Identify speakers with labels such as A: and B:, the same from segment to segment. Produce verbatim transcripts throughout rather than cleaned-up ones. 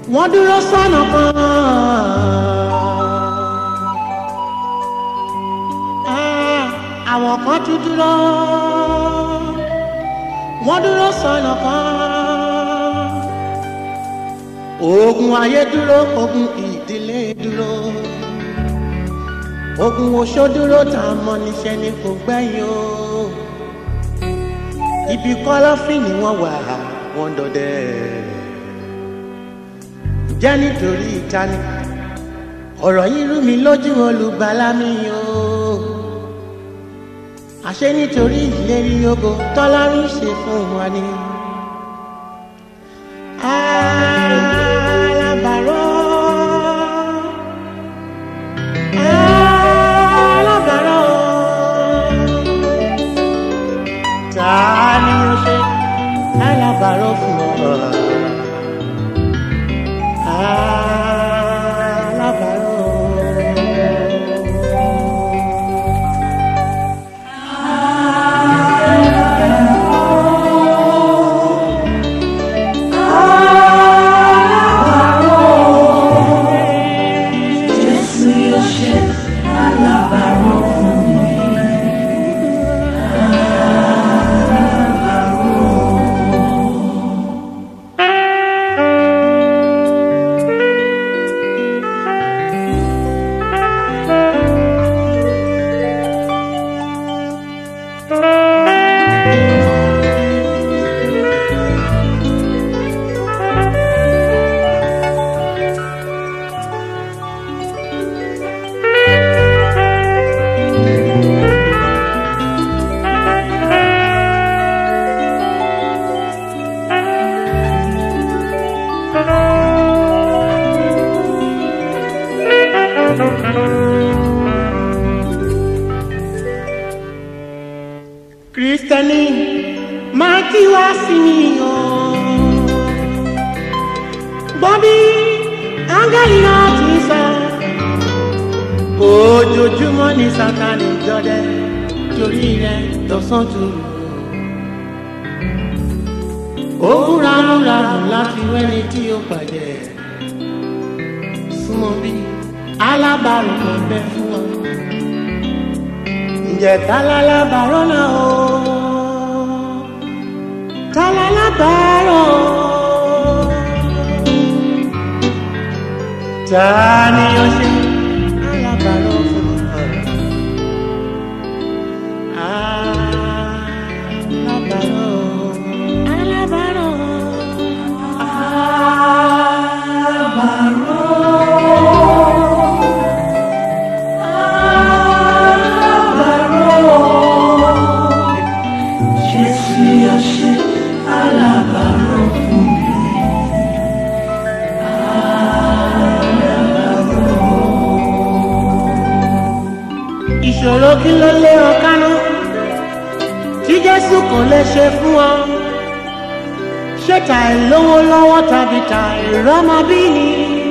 A: wọ́n dúró sọ́nà kan. Àwọn kan tún dúró, wọ́n dúró sọ́nà kan. Ogun ayé dúró, ogun ìdílé dúró, ogun oṣó dúró tá a mọ̀ níṣẹ́ ni kò gbẹ̀yìn o. Ibi kọ́lọ́fín ni wọ́n wà, wọ́n dọdẹ. Jẹ́ nítorí ìtani ọ̀rọ̀ yìí rú mi lójú olùgbàlà mi o. Àṣé nítorí ìlérí ògo tọ́lọ́run ṣe fún wa ni. Alábàárò, alábàárò, ta ni ó ṣe alábàárò fún ọ? Kristẹni máa kí wá sí mi o. Bọ́bí áńgẹ́lì náà ti sọ. Ojoojúmọ́ ni Sátánì jọdẹ torí rẹ̀ lọ́sàn tòru. Ó múramúra láti wẹ́ni tí ó pàjẹ́. Súnmọ́ bí alábàárò kan bẹ fún ọ. Ǹjẹ́ ta lálábàárò náà o? Ta lálábàárò? Ta ni ó ṣe alábàárò fún ọ? Alábàárò, alábàárò, alábàárò. Ìṣòro kí ló lé ọ kánú tí Jésù kò lè ṣe fún ọ? Ṣé ta ìlówó lọ́wọ́ tàbí ta ìrọ́mọbí ni?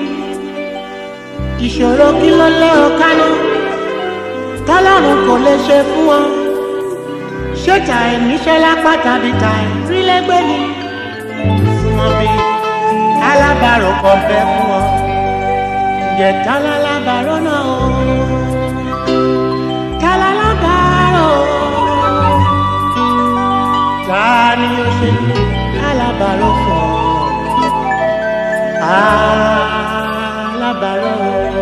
A: Ìṣòro kí ló lé ọ kánú tọ́lọ́run kò lè ṣe fún ọ? Ṣé ta ìníṣẹ́ lápá tàbí ta ìrílégbé ni? Súnmọ́ bí alábàárò kan bẹ fún ọ. Ǹjẹ́ ta lálábàárò náà o? Ta ni ó ṣe alábàárò fún ọ? Alábàárò.